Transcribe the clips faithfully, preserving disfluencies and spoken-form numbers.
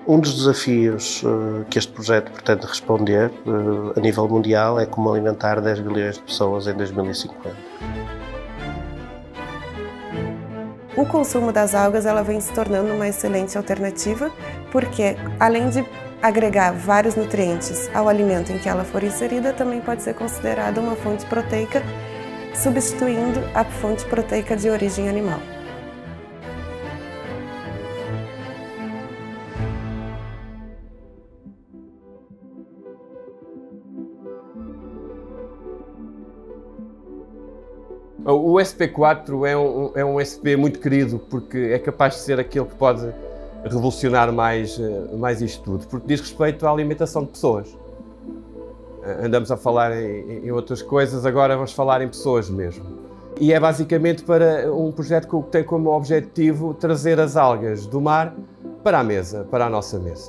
Um dos desafios uh, que este projeto pretende responder uh, a nível mundial é como alimentar dez bilhões de pessoas em dois mil e cinquenta. O consumo das algas ela vem se tornando uma excelente alternativa porque, além de agregar vários nutrientes ao alimento em que ela for inserida, também pode ser considerada uma fonte proteica, substituindo a fonte proteica de origem animal. O S P quatro é um, é um S P muito querido porque é capaz de ser aquele que pode revolucionar mais, mais isto tudo, porque diz respeito à alimentação de pessoas. Andamos a falar em, em outras coisas, agora vamos falar em pessoas mesmo. E é basicamente para um projeto que tem como objetivo trazer as algas do mar para a mesa, para a nossa mesa.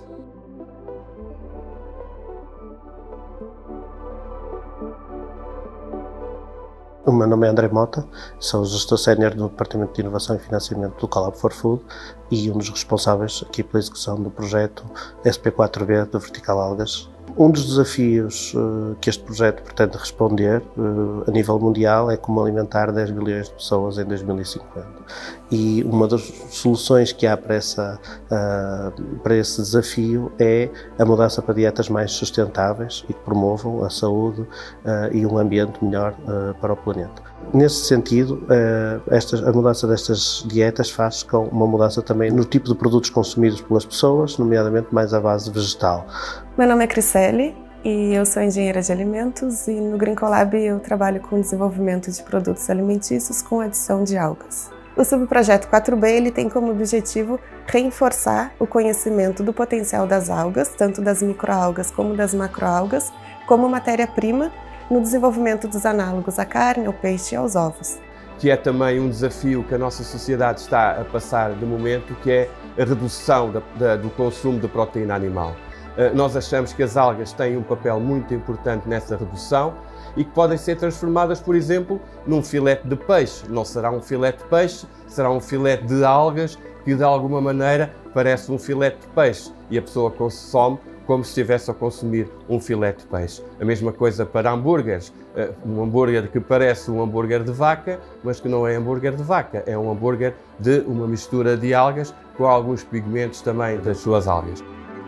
O meu nome é André Mota, sou gestor sénior do Departamento de Inovação e Financiamento do Collab for Food e um dos responsáveis aqui pela execução do projeto S P quatro B do Vertical Algas. Um dos desafios uh, que este projeto pretende responder uh, a nível mundial é como alimentar dez bilhões de pessoas em dois mil e cinquenta. E uma das soluções que há para, essa, uh, para esse desafio é a mudança para dietas mais sustentáveis e que promovam a saúde uh, e um ambiente melhor uh, para o planeta. Nesse sentido, uh, estas, a mudança destas dietas faz com uma mudança também no tipo de produtos consumidos pelas pessoas, nomeadamente mais à base vegetal. Meu nome é Criseli e eu sou engenheira de alimentos e no Green Collab eu trabalho com desenvolvimento de produtos alimentícios com adição de algas. O subprojeto quatro B ele tem como objetivo reforçar o conhecimento do potencial das algas, tanto das microalgas como das macroalgas, como matéria-prima no desenvolvimento dos análogos à carne, ao peixe e aos ovos. Que é também um desafio que a nossa sociedade está a passar de momento, que é a redução da, da, do consumo de proteína animal. Nós achamos que as algas têm um papel muito importante nessa redução e que podem ser transformadas, por exemplo, num filete de peixe. Não será um filete de peixe, será um filete de algas que de alguma maneira parece um filete de peixe e a pessoa consome como se estivesse a consumir um filete de peixe. A mesma coisa para hambúrgueres. Um hambúrguer que parece um hambúrguer de vaca, mas que não é hambúrguer de vaca, é um hambúrguer de uma mistura de algas com alguns pigmentos também das suas algas.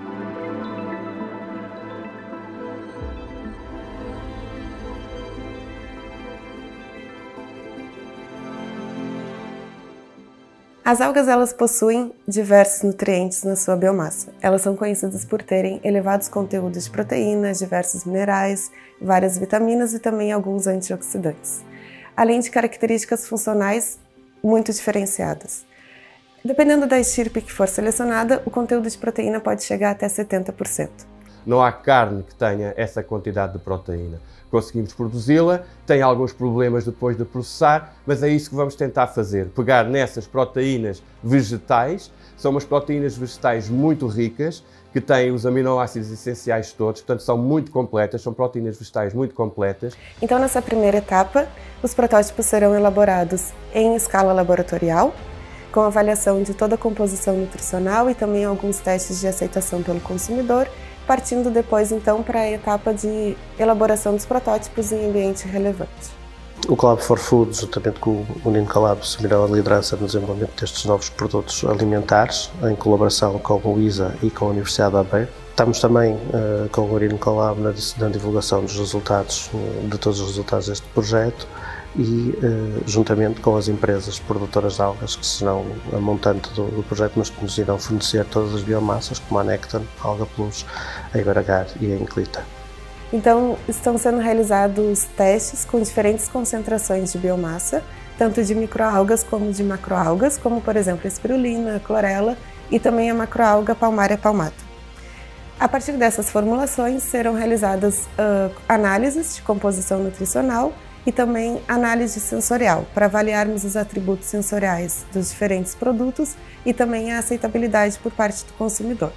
As algas elas possuem diversos nutrientes na sua biomassa. Elas são conhecidas por terem elevados conteúdos de proteínas, diversos minerais, várias vitaminas e também alguns antioxidantes, além de características funcionais muito diferenciadas. Dependendo da estirpe que for selecionada, o conteúdo de proteína pode chegar até setenta por cento. Não há carne que tenha essa quantidade de proteína. Conseguimos produzi-la, tem alguns problemas depois de processar, mas é isso que vamos tentar fazer. Pegar nessas proteínas vegetais, são umas proteínas vegetais muito ricas, que têm os aminoácidos essenciais todos, portanto são muito completas, são proteínas vegetais muito completas. Então nessa primeira etapa, os protótipos serão elaborados em escala laboratorial, com avaliação de toda a composição nutricional e também alguns testes de aceitação pelo consumidor, partindo depois então para a etapa de elaboração dos protótipos em ambiente relevante. O Collab for Food, juntamente com o Green Collab, assumirá a liderança no desenvolvimento destes novos produtos alimentares, em colaboração com o I S A e com a Universidade de Aveiro. Estamos também uh, com o Green Collab na, na divulgação dos resultados, de todos os resultados deste projeto, e uh, juntamente com as empresas produtoras de algas, que serão a montante do, do projeto, mas que nos irão fornecer todas as biomassas, como a Necton, a Alga Plus, a Iberagar e a Inclita. Então, estão sendo realizados testes com diferentes concentrações de biomassa, tanto de microalgas como de macroalgas, como por exemplo a espirulina, a clorela e também a macroalga Palmaria palmata. A partir dessas formulações serão realizadas uh, análises de composição nutricional e também análise sensorial, para avaliarmos os atributos sensoriais dos diferentes produtos e também a aceitabilidade por parte do consumidor.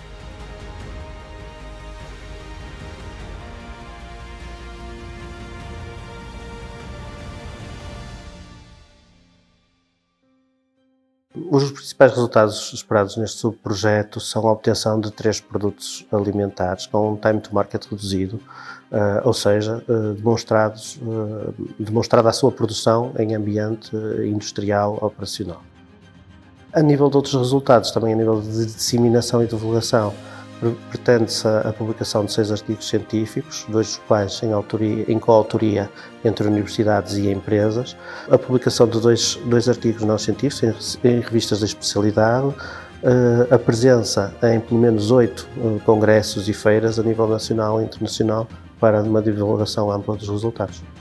Os principais resultados esperados neste subprojeto são a obtenção de três produtos alimentares com um time to market reduzido, uh, ou seja, uh, demonstrados, uh, demonstrada a sua produção em ambiente industrial operacional. A nível de outros resultados, também a nível de disseminação e divulgação, pretende-se a publicação de seis artigos científicos, dois dos quais em, autoria, em coautoria entre universidades e empresas, a publicação de dois, dois artigos não científicos em, em revistas da especialidade, a presença em pelo menos oito congressos e feiras a nível nacional e internacional para uma divulgação ampla dos resultados.